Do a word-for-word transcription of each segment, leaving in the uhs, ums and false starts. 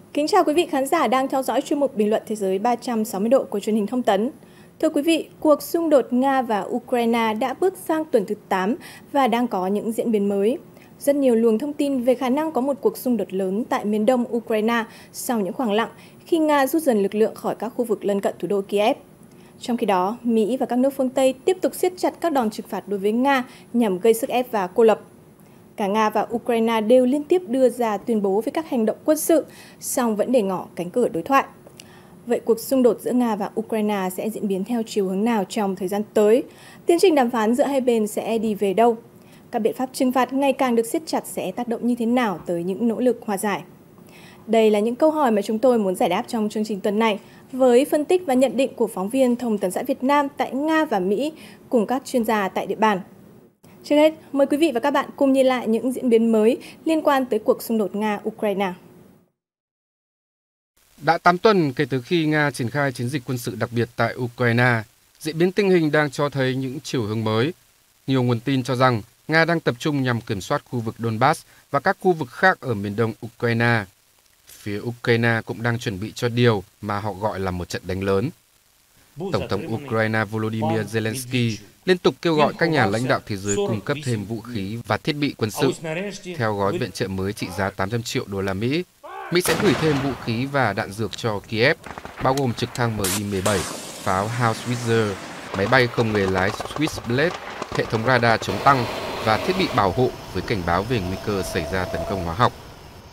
Kính chào quý vị khán giả đang theo dõi chuyên mục Bình luận Thế giới ba trăm sáu mươi độ của truyền hình Thông tấn. Thưa quý vị, cuộc xung đột Nga và Ukraine đã bước sang tuần thứ tám và đang có những diễn biến mới. Rất nhiều luồng thông tin về khả năng có một cuộc xung đột lớn tại miền đông Ukraine sau những khoảng lặng khi Nga rút dần lực lượng khỏi các khu vực lân cận thủ đô Kiev. Trong khi đó, Mỹ và các nước phương Tây tiếp tục siết chặt các đòn trừng phạt đối với Nga nhằm gây sức ép và cô lập. Cả Nga và Ukraine đều liên tiếp đưa ra tuyên bố về các hành động quân sự, song vẫn để ngỏ cánh cửa đối thoại. Vậy cuộc xung đột giữa Nga và Ukraine sẽ diễn biến theo chiều hướng nào trong thời gian tới? Tiến trình đàm phán giữa hai bên sẽ đi về đâu? Các biện pháp trừng phạt ngày càng được siết chặt sẽ tác động như thế nào tới những nỗ lực hòa giải? Đây là những câu hỏi mà chúng tôi muốn giải đáp trong chương trình tuần này với phân tích và nhận định của phóng viên Thông tấn xã Việt Nam tại Nga và Mỹ cùng các chuyên gia tại địa bàn. Trước hết, mời quý vị và các bạn cùng nhìn lại những diễn biến mới liên quan tới cuộc xung đột Nga-Ukraine. Đã tám tuần kể từ khi Nga triển khai chiến dịch quân sự đặc biệt tại Ukraine, diễn biến tình hình đang cho thấy những chiều hướng mới. Nhiều nguồn tin cho rằng Nga đang tập trung nhằm kiểm soát khu vực Donbass và các khu vực khác ở miền đông Ukraine. Phía Ukraine cũng đang chuẩn bị cho điều mà họ gọi là một trận đánh lớn. Tổng thống Ukraine Volodymyr Zelensky liên tục kêu gọi các nhà lãnh đạo thế giới cung cấp thêm vũ khí và thiết bị quân sự. Theo gói viện trợ mới trị giá tám trăm triệu đô la Mỹ, Mỹ sẽ gửi thêm vũ khí và đạn dược cho Kiev, bao gồm trực thăng M I mười bảy, pháo Howitzer, máy bay không người lái Switchblade, hệ thống radar chống tăng và thiết bị bảo hộ với cảnh báo về nguy cơ xảy ra tấn công hóa học.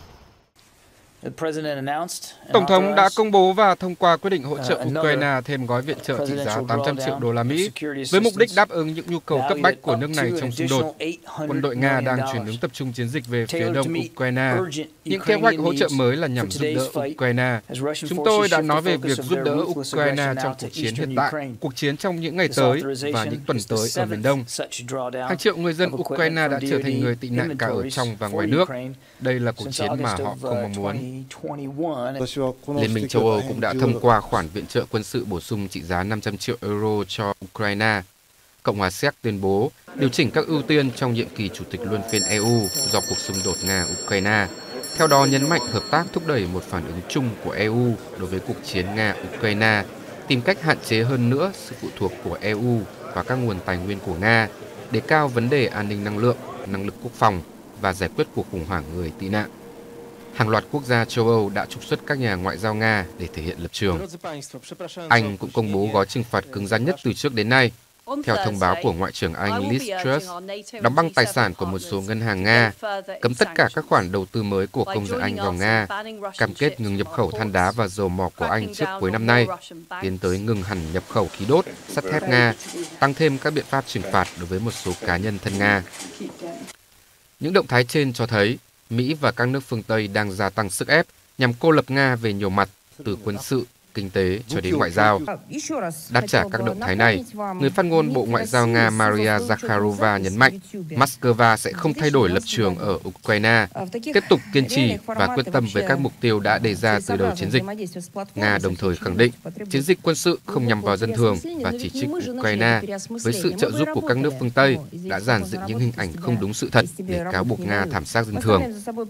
Tổng thống đã công bố và thông qua quyết định hỗ trợ Ukraine thêm gói viện trợ trị giá tám trăm triệu đô la Mỹ với mục đích đáp ứng những nhu cầu cấp bách của nước này trong xung đột. Quân đội Nga đang chuyển hướng tập trung chiến dịch về phía đông Ukraine. Những kế hoạch hỗ trợ mới là nhằm giúp đỡ Ukraine. Chúng tôi đã nói về việc giúp đỡ Ukraine trong cuộc chiến hiện tại, cuộc chiến trong những ngày tới và những tuần tới ở miền đông. Hàng triệu người dân Ukraine đã trở thành người tị nạn cả ở trong và ngoài nước. Đây là cuộc chiến mà họ không mong muốn. Liên minh châu Âu cũng đã thông qua khoản viện trợ quân sự bổ sung trị giá năm trăm triệu euro cho Ukraine. Cộng hòa Séc tuyên bố điều chỉnh các ưu tiên trong nhiệm kỳ chủ tịch luân phiên E U do cuộc xung đột Nga-Ukraine. Theo đó nhấn mạnh hợp tác thúc đẩy một phản ứng chung của E U đối với cuộc chiến Nga-Ukraine, tìm cách hạn chế hơn nữa sự phụ thuộc của E U vào các nguồn tài nguyên của Nga, đề cao vấn đề an ninh năng lượng, năng lực quốc phòng và giải quyết cuộc khủng hoảng người tị nạn. Hàng loạt quốc gia châu Âu đã trục xuất các nhà ngoại giao Nga để thể hiện lập trường. Anh cũng công bố gói trừng phạt cứng rắn nhất từ trước đến nay. Theo thông báo của Ngoại trưởng Anh Liz Truss, đóng băng tài sản của một số ngân hàng Nga, cấm tất cả các khoản đầu tư mới của công dân Anh vào Nga, cam kết ngừng nhập khẩu than đá và dầu mỏ của Anh trước cuối năm nay, tiến tới ngừng hẳn nhập khẩu khí đốt, sắt thép Nga, tăng thêm các biện pháp trừng phạt đối với một số cá nhân thân Nga. Những động thái trên cho thấy Mỹ và các nước phương Tây đang gia tăng sức ép nhằm cô lập Nga về nhiều mặt, từ quân sự, kinh tế cho đến ngoại giao. Đáp trả các động thái này, người phát ngôn Bộ Ngoại giao Nga Maria Zakharova nhấn mạnh Moscow sẽ không thay đổi lập trường ở Ukraine, tiếp tục kiên trì và quyết tâm với các mục tiêu đã đề ra từ đầu chiến dịch. Nga đồng thời khẳng định chiến dịch quân sự không nhằm vào dân thường và chỉ trích Ukraine với sự trợ giúp của các nước phương Tây đã dàn dựng những hình ảnh không đúng sự thật để cáo buộc Nga thảm sát dân thường.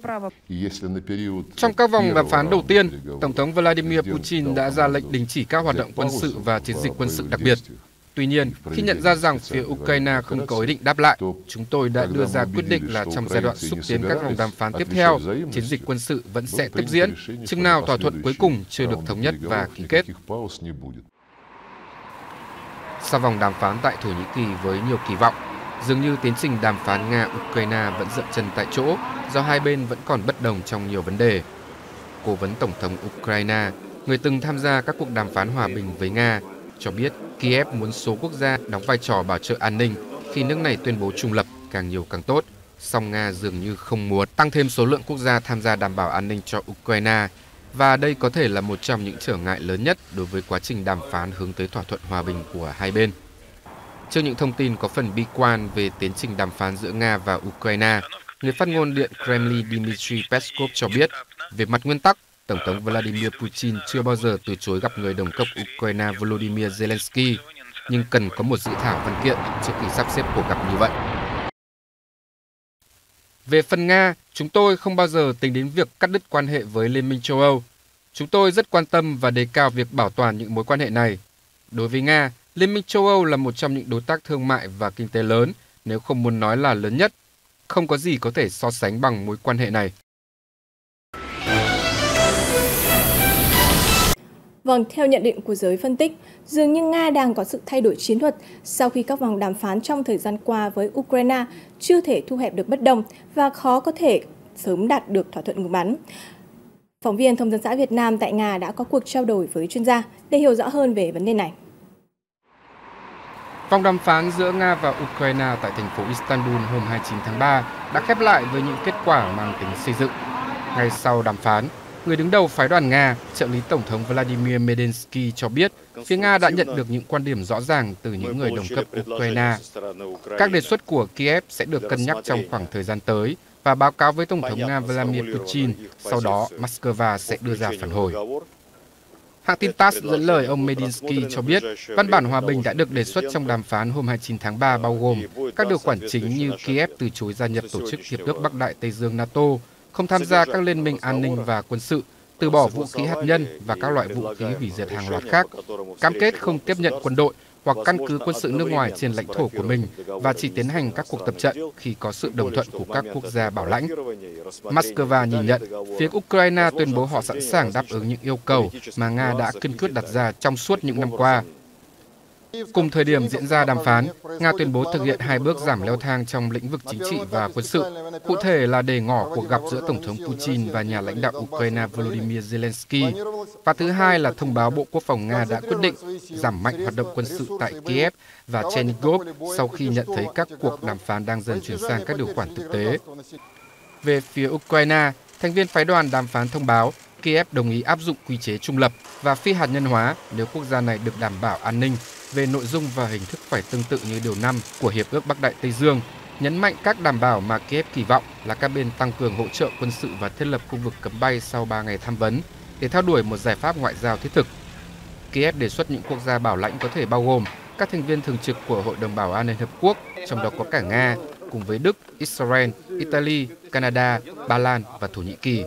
Trong các vòng đàm phán đầu tiên, Tổng thống Vladimir Putin đã ra lệnh đình chỉ các hoạt động quân sự và chiến dịch quân sự đặc biệt. Tuy nhiên, khi nhận ra rằng phía Ukraine không có ý định đáp lại, chúng tôi đã đưa ra quyết định là trong giai đoạn xúc tiến các vòng đàm phán tiếp theo, chiến dịch quân sự vẫn sẽ tiếp diễn, chừng nào thỏa thuận cuối cùng chưa được thống nhất và ký kết. Sau vòng đàm phán tại Thổ Nhĩ Kỳ với nhiều kỳ vọng, dường như tiến trình đàm phán Nga-Ukraine vẫn dậm chân tại chỗ do hai bên vẫn còn bất đồng trong nhiều vấn đề. Cố vấn Tổng thống Ukraine, người từng tham gia các cuộc đàm phán hòa bình với Nga, cho biết Kiev muốn số quốc gia đóng vai trò bảo trợ an ninh khi nước này tuyên bố trung lập càng nhiều càng tốt, song Nga dường như không muốn tăng thêm số lượng quốc gia tham gia đảm bảo an ninh cho Ukraine, và đây có thể là một trong những trở ngại lớn nhất đối với quá trình đàm phán hướng tới thỏa thuận hòa bình của hai bên. Trước những thông tin có phần bi quan về tiến trình đàm phán giữa Nga và Ukraine, người phát ngôn Điện Kremlin Dmitry Peskov cho biết, về mặt nguyên tắc, Tổng thống Vladimir Putin chưa bao giờ từ chối gặp người đồng cấp Ukraine Volodymyr Zelensky, nhưng cần có một dự thảo văn kiện trước khi sắp xếp cuộc gặp như vậy. Về phần Nga, chúng tôi không bao giờ tính đến việc cắt đứt quan hệ với Liên minh châu Âu. Chúng tôi rất quan tâm và đề cao việc bảo toàn những mối quan hệ này. Đối với Nga, Liên minh châu Âu là một trong những đối tác thương mại và kinh tế lớn, nếu không muốn nói là lớn nhất. Không có gì có thể so sánh bằng mối quan hệ này. Vâng, theo nhận định của giới phân tích, dường như Nga đang có sự thay đổi chiến thuật sau khi các vòng đàm phán trong thời gian qua với Ukraine chưa thể thu hẹp được bất đồng và khó có thể sớm đạt được thỏa thuận ngừng bắn. Phóng viên Thông tấn xã Việt Nam tại Nga đã có cuộc trao đổi với chuyên gia để hiểu rõ hơn về vấn đề này. Vòng đàm phán giữa Nga và Ukraine tại thành phố Istanbul hôm hai mươi chín tháng ba đã khép lại với những kết quả mang tính xây dựng. Ngay sau đàm phán, người đứng đầu phái đoàn Nga, trợ lý Tổng thống Vladimir Medensky cho biết phía Nga đã nhận được những quan điểm rõ ràng từ những người đồng cấp Ukraine. Các đề xuất của Kiev sẽ được cân nhắc trong khoảng thời gian tới và báo cáo với Tổng thống Nga Vladimir Putin, sau đó Moscow sẽ đưa ra phản hồi. Hãng tin tát dẫn lời ông Medinsky cho biết văn bản hòa bình đã được đề xuất trong đàm phán hôm hai mươi chín tháng ba bao gồm các điều khoản chính như Kiev từ chối gia nhập Tổ chức Hiệp ước Bắc Đại Tây Dương NATO, không tham gia các liên minh an ninh và quân sự, từ bỏ vũ khí hạt nhân và các loại vũ khí hủy diệt hàng loạt khác, cam kết không tiếp nhận quân đội hoặc căn cứ quân sự nước ngoài trên lãnh thổ của mình và chỉ tiến hành các cuộc tập trận khi có sự đồng thuận của các quốc gia bảo lãnh. Moscow nhìn nhận phía Ukraine tuyên bố họ sẵn sàng đáp ứng những yêu cầu mà Nga đã kiên quyết đặt ra trong suốt những năm qua. Cùng thời điểm diễn ra đàm phán, Nga tuyên bố thực hiện hai bước giảm leo thang trong lĩnh vực chính trị và quân sự, cụ thể là để ngỏ cuộc gặp giữa Tổng thống Putin và nhà lãnh đạo Ukraine Volodymyr Zelensky. Và thứ hai là thông báo Bộ Quốc phòng Nga đã quyết định giảm mạnh hoạt động quân sự tại Kiev và Chernigov sau khi nhận thấy các cuộc đàm phán đang dần chuyển sang các điều khoản thực tế. Về phía Ukraine, thành viên phái đoàn đàm phán thông báo Kiev đồng ý áp dụng quy chế trung lập và phi hạt nhân hóa nếu quốc gia này được đảm bảo an ninh. Về nội dung và hình thức phải tương tự như điều năm của Hiệp ước Bắc Đại Tây Dương, nhấn mạnh các đảm bảo mà Kiev kỳ vọng là các bên tăng cường hỗ trợ quân sự và thiết lập khu vực cấm bay sau ba ngày tham vấn để theo đuổi một giải pháp ngoại giao thiết thực. Kiev đề xuất những quốc gia bảo lãnh có thể bao gồm các thành viên thường trực của Hội đồng Bảo an Liên Hợp Quốc, trong đó có cả Nga, cùng với Đức, Israel, Italy, Canada, Ba Lan và Thổ Nhĩ Kỳ.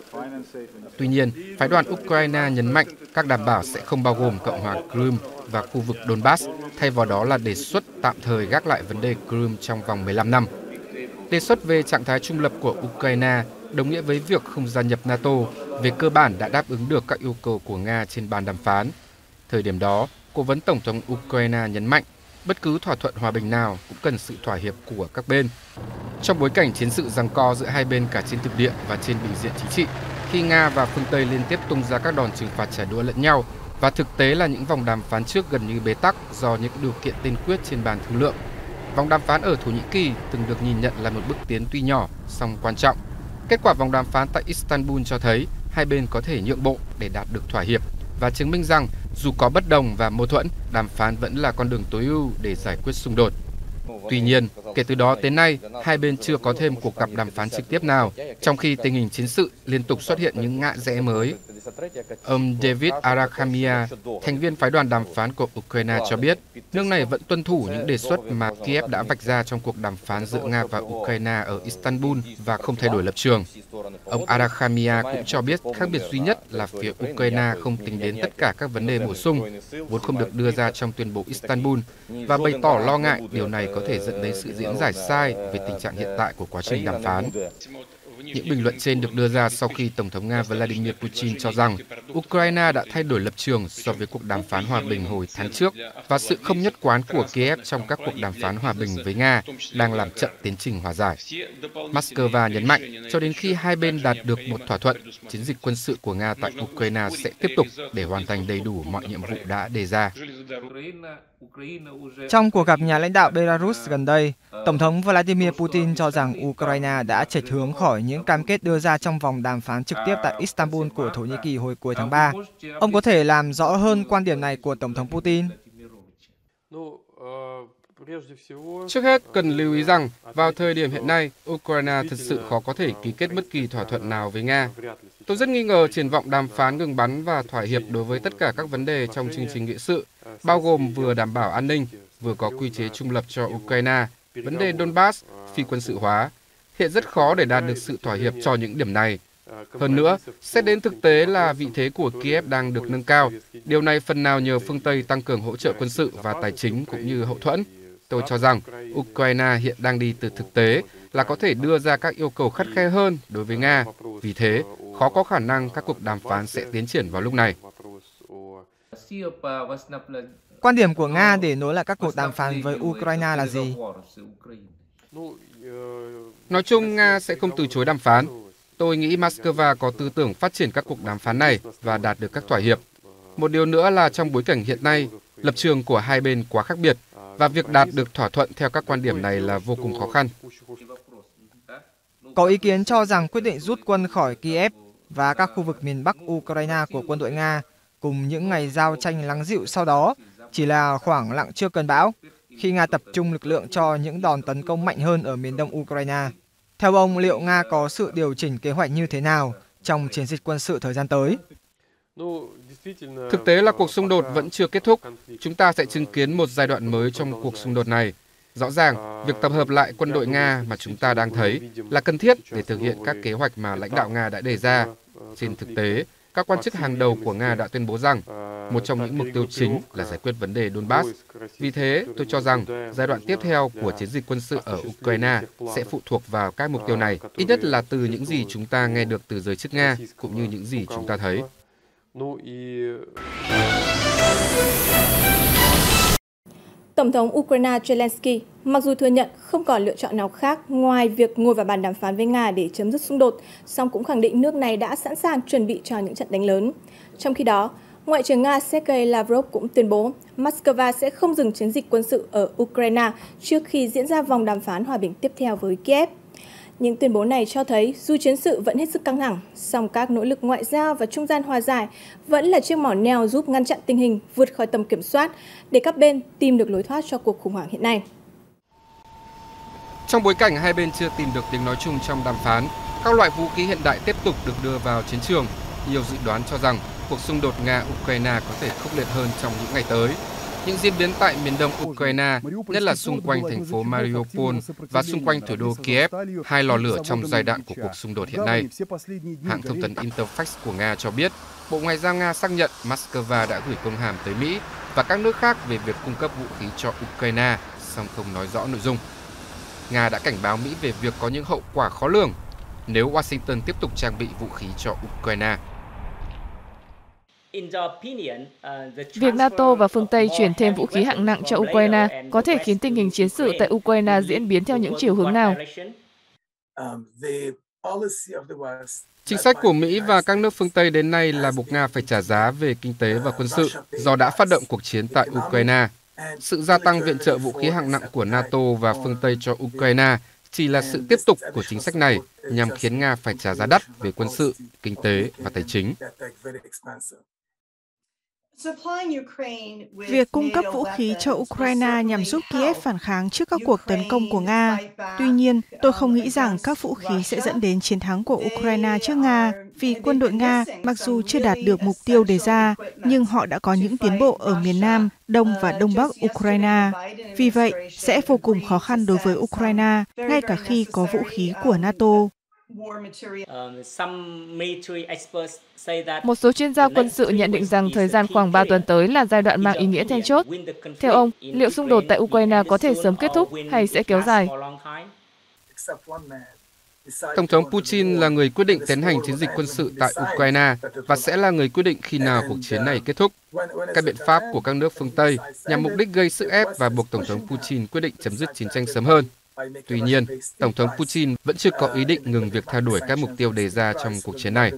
Tuy nhiên, phái đoàn Ukraine nhấn mạnh các đảm bảo sẽ không bao gồm Cộng hòa Crimea và khu vực Donbass, thay vào đó là đề xuất tạm thời gác lại vấn đề Crimea trong vòng mười lăm năm. Đề xuất về trạng thái trung lập của Ukraine đồng nghĩa với việc không gia nhập NATO, về cơ bản đã đáp ứng được các yêu cầu của Nga trên bàn đàm phán. Thời điểm đó, Cố vấn Tổng thống Ukraine nhấn mạnh bất cứ thỏa thuận hòa bình nào cũng cần sự thỏa hiệp của các bên. Trong bối cảnh chiến sự giằng co giữa hai bên cả trên thực địa và trên bình diện chính trị, khi Nga và phương Tây liên tiếp tung ra các đòn trừng phạt trả đũa lẫn nhau, và thực tế là những vòng đàm phán trước gần như bế tắc do những điều kiện tiên quyết trên bàn thương lượng. Vòng đàm phán ở Thổ Nhĩ Kỳ từng được nhìn nhận là một bước tiến tuy nhỏ, song quan trọng. Kết quả vòng đàm phán tại Istanbul cho thấy hai bên có thể nhượng bộ để đạt được thỏa hiệp và chứng minh rằng dù có bất đồng và mâu thuẫn, đàm phán vẫn là con đường tối ưu để giải quyết xung đột. Tuy nhiên, kể từ đó tới nay, hai bên chưa có thêm cuộc gặp đàm phán trực tiếp nào, trong khi tình hình chiến sự liên tục xuất hiện những ngã rẽ mới. Ông David Arakhamia, thành viên phái đoàn đàm phán của Ukraine cho biết, nước này vẫn tuân thủ những đề xuất mà Kiev đã vạch ra trong cuộc đàm phán giữa Nga và Ukraine ở Istanbul và không thay đổi lập trường. Ông Arakhamia cũng cho biết khác biệt duy nhất là phía Ukraine không tính đến tất cả các vấn đề bổ sung, vốn không được đưa ra trong tuyên bố Istanbul, và bày tỏ lo ngại điều này có thể dẫn đến sự diễn giải sai về tình trạng hiện tại của quá trình đàm phán. Những bình luận trên được đưa ra sau khi Tổng thống Nga Vladimir Putin cho rằng Ukraine đã thay đổi lập trường so với cuộc đàm phán hòa bình hồi tháng trước và sự không nhất quán của Kiev trong các cuộc đàm phán hòa bình với Nga đang làm chậm tiến trình hòa giải. Moscow nhấn mạnh cho đến khi hai bên đạt được một thỏa thuận, chiến dịch quân sự của Nga tại Ukraine sẽ tiếp tục để hoàn thành đầy đủ mọi nhiệm vụ đã đề ra. Trong cuộc gặp nhà lãnh đạo Belarus gần đây, Tổng thống Vladimir Putin cho rằng Ukraine đã chệch hướng khỏi những cam kết đưa ra trong vòng đàm phán trực tiếp tại Istanbul của Thổ Nhĩ Kỳ hồi cuối tháng ba. Ông có thể làm rõ hơn quan điểm này của Tổng thống Putin? Trước hết, cần lưu ý rằng, vào thời điểm hiện nay, Ukraine thực sự khó có thể ký kết bất kỳ thỏa thuận nào với Nga. Tôi rất nghi ngờ triển vọng đàm phán ngừng bắn và thỏa hiệp đối với tất cả các vấn đề trong chương trình nghị sự, bao gồm vừa đảm bảo an ninh, vừa có quy chế trung lập cho Ukraine, vấn đề Donbass, phi quân sự hóa. Hiện rất khó để đạt được sự thỏa hiệp cho những điểm này. Hơn nữa, xét đến thực tế là vị thế của Kiev đang được nâng cao. Điều này phần nào nhờ phương Tây tăng cường hỗ trợ quân sự và tài chính cũng như hậu thuẫn. Tôi cho rằng Ukraine hiện đang đi từ thực tế là có thể đưa ra các yêu cầu khắt khe hơn đối với Nga. Vì thế, khó có khả năng các cuộc đàm phán sẽ tiến triển vào lúc này. Quan điểm của Nga để nối lại các cuộc đàm phán với Ukraine là gì? Nói chung, Nga sẽ không từ chối đàm phán. Tôi nghĩ Moscow có tư tưởng phát triển các cuộc đàm phán này và đạt được các thỏa hiệp. Một điều nữa là trong bối cảnh hiện nay, lập trường của hai bên quá khác biệt và việc đạt được thỏa thuận theo các quan điểm này là vô cùng khó khăn. Có ý kiến cho rằng quyết định rút quân khỏi Kiev và các khu vực miền Bắc Ukraine của quân đội Nga cùng những ngày giao tranh lắng dịu sau đó chỉ là khoảng lặng trước cơn bão, khi Nga tập trung lực lượng cho những đòn tấn công mạnh hơn ở miền đông Ukraine. Theo ông, liệu Nga có sự điều chỉnh kế hoạch như thế nào trong chiến dịch quân sự thời gian tới? Thực tế là cuộc xung đột vẫn chưa kết thúc. Chúng ta sẽ chứng kiến một giai đoạn mới trong cuộc xung đột này. Rõ ràng, việc tập hợp lại quân đội Nga mà chúng ta đang thấy là cần thiết để thực hiện các kế hoạch mà lãnh đạo Nga đã đề ra. Trên thực tế, các quan chức hàng đầu của Nga đã tuyên bố rằng một trong những mục tiêu chính là giải quyết vấn đề Donbass. Vì thế, tôi cho rằng giai đoạn tiếp theo của chiến dịch quân sự ở Ukraine sẽ phụ thuộc vào các mục tiêu này, ít nhất là từ những gì chúng ta nghe được từ giới chức Nga, cũng như những gì chúng ta thấy. Tổng thống Ukraine Zelensky mặc dù thừa nhận không còn lựa chọn nào khác ngoài việc ngồi vào bàn đàm phán với Nga để chấm dứt xung đột, song cũng khẳng định nước này đã sẵn sàng chuẩn bị cho những trận đánh lớn. Trong khi đó, Ngoại trưởng Nga Sergei Lavrov cũng tuyên bố Moscow sẽ không dừng chiến dịch quân sự ở Ukraine trước khi diễn ra vòng đàm phán hòa bình tiếp theo với Kiev. Những tuyên bố này cho thấy dù chiến sự vẫn hết sức căng thẳng, song các nỗ lực ngoại giao và trung gian hòa giải vẫn là chiếc mỏ neo giúp ngăn chặn tình hình vượt khỏi tầm kiểm soát để các bên tìm được lối thoát cho cuộc khủng hoảng hiện nay. Trong bối cảnh hai bên chưa tìm được tiếng nói chung trong đàm phán, các loại vũ khí hiện đại tiếp tục được đưa vào chiến trường. Nhiều dự đoán cho rằng cuộc xung đột Nga-Ukraine có thể khốc liệt hơn trong những ngày tới. Những diễn biến tại miền đông Ukraine, nhất là xung quanh thành phố Mariupol và xung quanh thủ đô Kiev, hai lò lửa trong giai đoạn của cuộc xung đột hiện nay. Hãng thông tấn Interfax của Nga cho biết, Bộ Ngoại giao Nga xác nhận Moscow đã gửi công hàm tới Mỹ và các nước khác về việc cung cấp vũ khí cho Ukraine, song không nói rõ nội dung. Nga đã cảnh báo Mỹ về việc có những hậu quả khó lường nếu Washington tiếp tục trang bị vũ khí cho Ukraine. Việc NATO và phương Tây chuyển thêm vũ khí hạng nặng cho Ukraine có thể khiến tình hình chiến sự tại Ukraine diễn biến theo những chiều hướng nào? Chính sách của Mỹ và các nước phương Tây đến nay là buộc Nga phải trả giá về kinh tế và quân sự do đã phát động cuộc chiến tại Ukraine. Sự gia tăng viện trợ vũ khí hạng nặng của NATO và phương Tây cho Ukraine chỉ là sự tiếp tục của chính sách này nhằm khiến Nga phải trả giá đắt về quân sự, kinh tế và tài chính. Việc cung cấp vũ khí cho Ukraine nhằm giúp Kiev phản kháng trước các cuộc tấn công của Nga. Tuy nhiên, tôi không nghĩ rằng các vũ khí sẽ dẫn đến chiến thắng của Ukraine trước Nga, vì quân đội Nga mặc dù chưa đạt được mục tiêu đề ra, nhưng họ đã có những tiến bộ ở miền Nam, Đông và Đông Bắc Ukraine. Vì vậy, sẽ vô cùng khó khăn đối với Ukraine, ngay cả khi có vũ khí của NATO. Một số chuyên gia quân sự nhận định rằng thời gian khoảng ba tuần tới là giai đoạn mang ý nghĩa then chốt. Theo ông, liệu xung đột tại Ukraine có thể sớm kết thúc hay sẽ kéo dài? Tổng thống Putin là người quyết định tiến hành chiến dịch quân sự tại Ukraine và sẽ là người quyết định khi nào cuộc chiến này kết thúc. Các biện pháp của các nước phương Tây nhằm mục đích gây sức ép và buộc Tổng thống Putin quyết định chấm dứt chiến tranh sớm hơn. Tuy nhiên, Tổng thống Putin vẫn chưa có ý định ngừng việc theo đuổi các mục tiêu đề ra trong cuộc chiến này.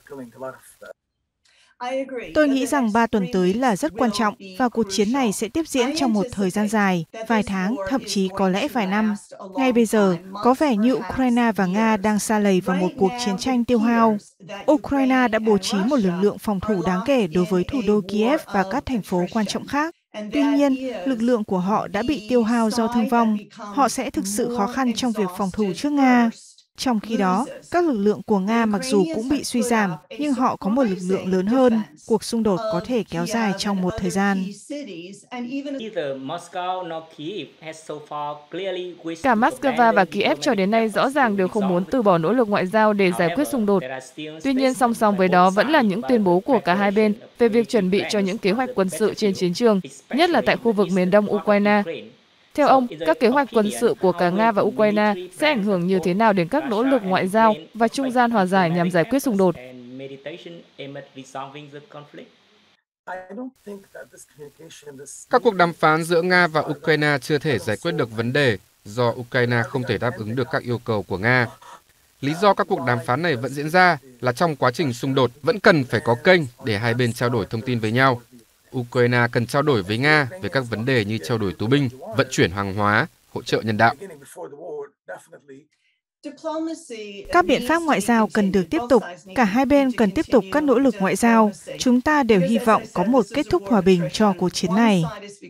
Tôi nghĩ rằng ba tuần tới là rất quan trọng và cuộc chiến này sẽ tiếp diễn trong một thời gian dài, vài tháng, thậm chí có lẽ vài năm. Ngay bây giờ, có vẻ như Ukraine và Nga đang sa lầy vào một cuộc chiến tranh tiêu hao. Ukraine đã bố trí một lực lượng phòng thủ đáng kể đối với thủ đô Kiev và các thành phố quan trọng khác. Tuy nhiên, lực lượng của họ đã bị tiêu hao do thương vong. Họ sẽ thực sự khó khăn trong việc phòng thủ trước Nga. Trong khi đó, các lực lượng của Nga mặc dù cũng bị suy giảm, nhưng họ có một lực lượng lớn hơn. Cuộc xung đột có thể kéo dài trong một thời gian. Cả Moscow và Kiev cho đến nay rõ ràng đều không muốn từ bỏ nỗ lực ngoại giao để giải quyết xung đột. Tuy nhiên, song song với đó vẫn là những tuyên bố của cả hai bên về việc chuẩn bị cho những kế hoạch quân sự trên chiến trường, nhất là tại khu vực miền đông Ukraine. Theo ông, các kế hoạch quân sự của cả Nga và Ukraine sẽ ảnh hưởng như thế nào đến các nỗ lực ngoại giao và trung gian hòa giải nhằm giải quyết xung đột? Các cuộc đàm phán giữa Nga và Ukraine chưa thể giải quyết được vấn đề do Ukraine không thể đáp ứng được các yêu cầu của Nga. Lý do các cuộc đàm phán này vẫn diễn ra là trong quá trình xung đột vẫn cần phải có kênh để hai bên trao đổi thông tin với nhau. Ukraine cần trao đổi với Nga về các vấn đề như trao đổi tù binh, vận chuyển hàng hóa, hỗ trợ nhân đạo. Các biện pháp ngoại giao cần được tiếp tục, cả hai bên cần tiếp tục các nỗ lực ngoại giao. Chúng ta đều hy vọng có một kết thúc hòa bình cho cuộc chiến này.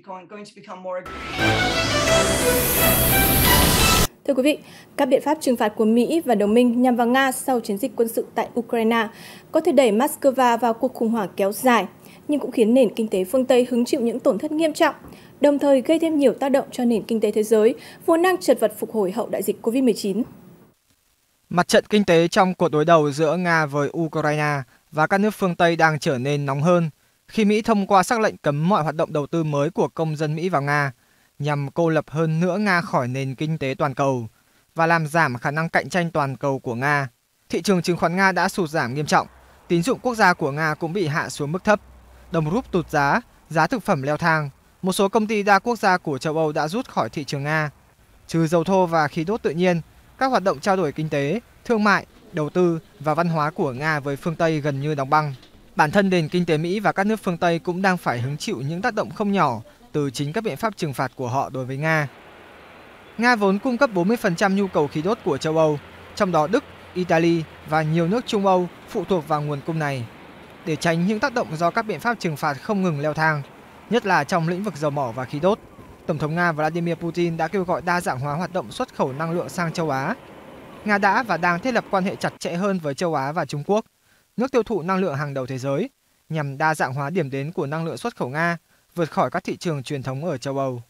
Thưa quý vị, các biện pháp trừng phạt của Mỹ và đồng minh nhằm vào Nga sau chiến dịch quân sự tại Ukraine có thể đẩy Moscow vào cuộc khủng hoảng kéo dài, nhưng cũng khiến nền kinh tế phương Tây hứng chịu những tổn thất nghiêm trọng, đồng thời gây thêm nhiều tác động cho nền kinh tế thế giới, vốn đang chật vật phục hồi hậu đại dịch Covid mười chín. Mặt trận kinh tế trong cuộc đối đầu giữa Nga với Ukraine và các nước phương Tây đang trở nên nóng hơn khi Mỹ thông qua sắc lệnh cấm mọi hoạt động đầu tư mới của công dân Mỹ vào Nga, nhằm cô lập hơn nữa Nga khỏi nền kinh tế toàn cầu và làm giảm khả năng cạnh tranh toàn cầu của Nga. Thị trường chứng khoán Nga đã sụt giảm nghiêm trọng, tín dụng quốc gia của Nga cũng bị hạ xuống mức thấp, đồng rúp tụt giá, giá thực phẩm leo thang. Một số công ty đa quốc gia của châu Âu đã rút khỏi thị trường Nga. Trừ dầu thô và khí đốt tự nhiên, các hoạt động trao đổi kinh tế, thương mại, đầu tư và văn hóa của Nga với phương Tây gần như đóng băng. Bản thân nền kinh tế Mỹ và các nước phương Tây cũng đang phải hứng chịu những tác động không nhỏ từ chính các biện pháp trừng phạt của họ đối với Nga. Nga vốn cung cấp bốn mươi phần trăm nhu cầu khí đốt của châu Âu, trong đó Đức, Italy và nhiều nước Trung Âu phụ thuộc vào nguồn cung này. Để tránh những tác động do các biện pháp trừng phạt không ngừng leo thang, nhất là trong lĩnh vực dầu mỏ và khí đốt, Tổng thống Nga Vladimir Putin đã kêu gọi đa dạng hóa hoạt động xuất khẩu năng lượng sang châu Á. Nga đã và đang thiết lập quan hệ chặt chẽ hơn với châu Á và Trung Quốc, nước tiêu thụ năng lượng hàng đầu thế giới, nhằm đa dạng hóa điểm đến của năng lượng xuất khẩu Nga, vượt khỏi các thị trường truyền thống ở châu Âu.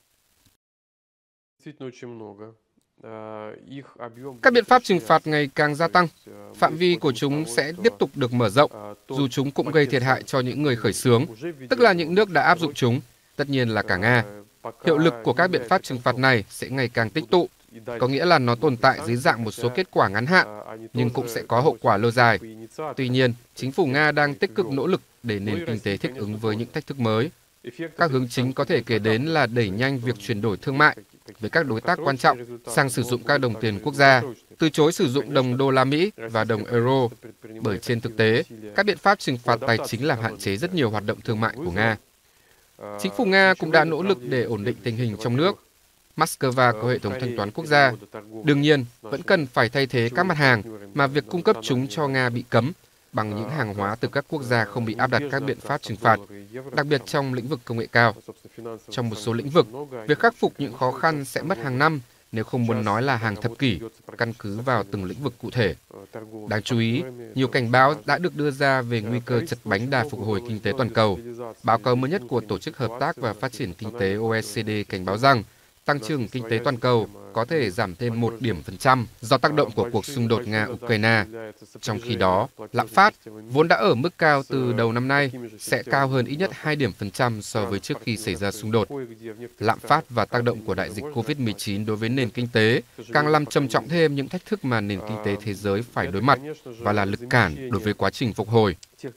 Các biện pháp trừng phạt ngày càng gia tăng, phạm vi của chúng sẽ tiếp tục được mở rộng, dù chúng cũng gây thiệt hại cho những người khởi xướng, tức là những nước đã áp dụng chúng, tất nhiên là cả Nga. Hiệu lực của các biện pháp trừng phạt này sẽ ngày càng tích tụ, có nghĩa là nó tồn tại dưới dạng một số kết quả ngắn hạn, nhưng cũng sẽ có hậu quả lâu dài. Tuy nhiên, chính phủ Nga đang tích cực nỗ lực để nền kinh tế thích ứng với những thách thức mới. Các hướng chính có thể kể đến là đẩy nhanh việc chuyển đổi thương mại với các đối tác quan trọng sang sử dụng các đồng tiền quốc gia, từ chối sử dụng đồng đô la Mỹ và đồng euro, bởi trên thực tế, các biện pháp trừng phạt tài chính làm hạn chế rất nhiều hoạt động thương mại của Nga. Chính phủ Nga cũng đã nỗ lực để ổn định tình hình trong nước. Moscow có hệ thống thanh toán quốc gia. Đương nhiên, vẫn cần phải thay thế các mặt hàng mà việc cung cấp chúng cho Nga bị cấm bằng những hàng hóa từ các quốc gia không bị áp đặt các biện pháp trừng phạt, đặc biệt trong lĩnh vực công nghệ cao. Trong một số lĩnh vực, việc khắc phục những khó khăn sẽ mất hàng năm, nếu không muốn nói là hàng thập kỷ, căn cứ vào từng lĩnh vực cụ thể. Đáng chú ý, nhiều cảnh báo đã được đưa ra về nguy cơ chật bánh đà phục hồi kinh tế toàn cầu. Báo cáo mới nhất của Tổ chức Hợp tác và Phát triển Kinh tế O E C D cảnh báo rằng tăng trưởng kinh tế toàn cầu có thể giảm thêm một điểm phần trăm do tác động của cuộc xung đột Nga-Ukraine. Trong khi đó, lạm phát, vốn đã ở mức cao từ đầu năm nay, sẽ cao hơn ít nhất hai điểm phần trăm so với trước khi xảy ra xung đột. Lạm phát và tác động của đại dịch Covid mười chín đối với nền kinh tế càng làm trầm trọng thêm những thách thức mà nền kinh tế thế giới phải đối mặt và là lực cản đối với quá trình phục hồi.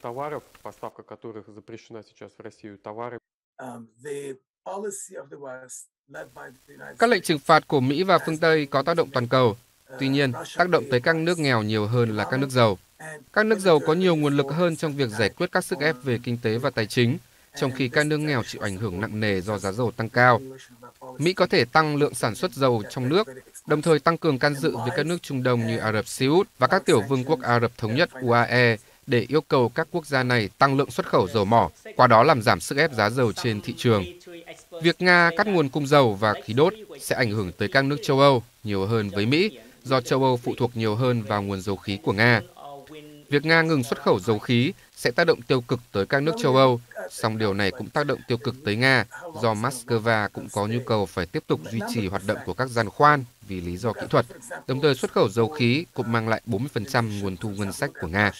Các lệnh trừng phạt của Mỹ và phương Tây có tác động toàn cầu, tuy nhiên, tác động tới các nước nghèo nhiều hơn là các nước giàu. Các nước giàu có nhiều nguồn lực hơn trong việc giải quyết các sức ép về kinh tế và tài chính, trong khi các nước nghèo chịu ảnh hưởng nặng nề do giá dầu tăng cao. Mỹ có thể tăng lượng sản xuất dầu trong nước, đồng thời tăng cường can dự với các nước Trung Đông như Ả Rập Xê Út và các tiểu vương quốc Ả Rập Thống nhất U A E để yêu cầu các quốc gia này tăng lượng xuất khẩu dầu mỏ, qua đó làm giảm sức ép giá dầu trên thị trường. Việc Nga cắt nguồn cung dầu và khí đốt sẽ ảnh hưởng tới các nước châu Âu nhiều hơn với Mỹ, do châu Âu phụ thuộc nhiều hơn vào nguồn dầu khí của Nga. Việc Nga ngừng xuất khẩu dầu khí sẽ tác động tiêu cực tới các nước châu Âu, song điều này cũng tác động tiêu cực tới Nga, do Moscow cũng có nhu cầu phải tiếp tục duy trì hoạt động của các giàn khoan vì lý do kỹ thuật. Đồng thời xuất khẩu dầu khí cũng mang lại bốn mươi phần trăm nguồn thu ngân sách của Nga.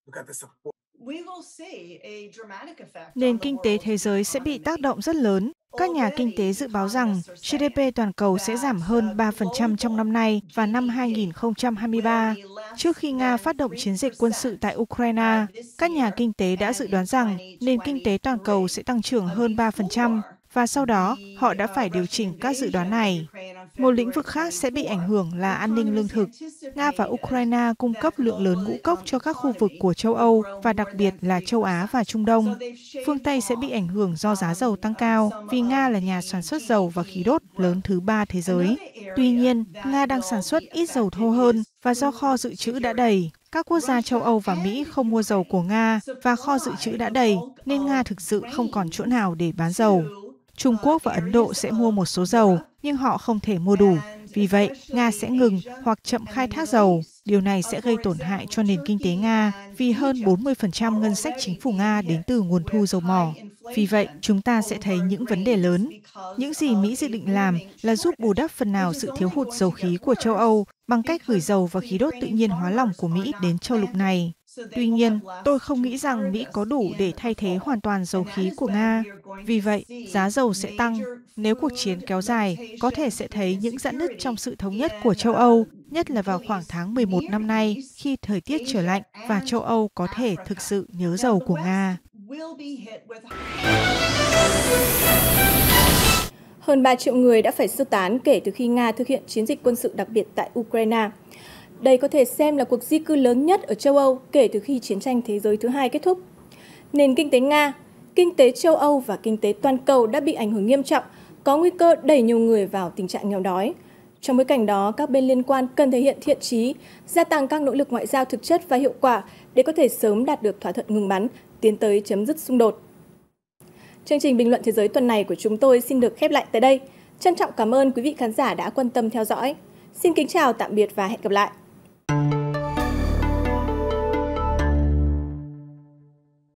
Nền kinh tế thế giới sẽ bị tác động rất lớn. Các nhà kinh tế dự báo rằng giê đê pê toàn cầu sẽ giảm hơn ba phần trăm trong năm nay và năm hai nghìn không trăm hai mươi ba. Trước khi Nga phát động chiến dịch quân sự tại Ukraine, các nhà kinh tế đã dự đoán rằng nền kinh tế toàn cầu sẽ tăng trưởng hơn ba phần trăm, và sau đó họ đã phải điều chỉnh các dự đoán này. Một lĩnh vực khác sẽ bị ảnh hưởng là an ninh lương thực. Nga và Ukraine cung cấp lượng lớn ngũ cốc cho các khu vực của châu Âu và đặc biệt là châu Á và Trung Đông. Phương Tây sẽ bị ảnh hưởng do giá dầu tăng cao vì Nga là nhà sản xuất dầu và khí đốt lớn thứ ba thế giới. Tuy nhiên, Nga đang sản xuất ít dầu thô hơn và do kho dự trữ đã đầy. Các quốc gia châu Âu và Mỹ không mua dầu của Nga và kho dự trữ đã đầy nên Nga thực sự không còn chỗ nào để bán dầu. Trung Quốc và Ấn Độ sẽ mua một số dầu, nhưng họ không thể mua đủ. Vì vậy, Nga sẽ ngừng hoặc chậm khai thác dầu. Điều này sẽ gây tổn hại cho nền kinh tế Nga vì hơn bốn mươi phần trăm ngân sách chính phủ Nga đến từ nguồn thu dầu mỏ. Vì vậy, chúng ta sẽ thấy những vấn đề lớn. Những gì Mỹ dự định làm là giúp bù đắp phần nào sự thiếu hụt dầu khí của châu Âu bằng cách gửi dầu và khí đốt tự nhiên hóa lỏng của Mỹ đến châu lục này. Tuy nhiên, tôi không nghĩ rằng Mỹ có đủ để thay thế hoàn toàn dầu khí của Nga. Vì vậy, giá dầu sẽ tăng. Nếu cuộc chiến kéo dài, có thể sẽ thấy những rạn nứt trong sự thống nhất của châu Âu, nhất là vào khoảng tháng mười một năm nay, khi thời tiết trở lạnh và châu Âu có thể thực sự nhớ dầu của Nga. Hơn ba triệu người đã phải sơ tán kể từ khi Nga thực hiện chiến dịch quân sự đặc biệt tại Ukraine. Đây có thể xem là cuộc di cư lớn nhất ở châu Âu kể từ khi chiến tranh thế giới thứ hai kết thúc. Nền kinh tế Nga, kinh tế châu Âu và kinh tế toàn cầu đã bị ảnh hưởng nghiêm trọng, có nguy cơ đẩy nhiều người vào tình trạng nghèo đói. Trong bối cảnh đó, các bên liên quan cần thể hiện thiện chí, gia tăng các nỗ lực ngoại giao thực chất và hiệu quả để có thể sớm đạt được thỏa thuận ngừng bắn, tiến tới chấm dứt xung đột. Chương trình Bình luận Thế giới tuần này của chúng tôi xin được khép lại tại đây. Trân trọng cảm ơn quý vị khán giả đã quan tâm theo dõi. Xin kính chào, tạm biệt và hẹn gặp lại!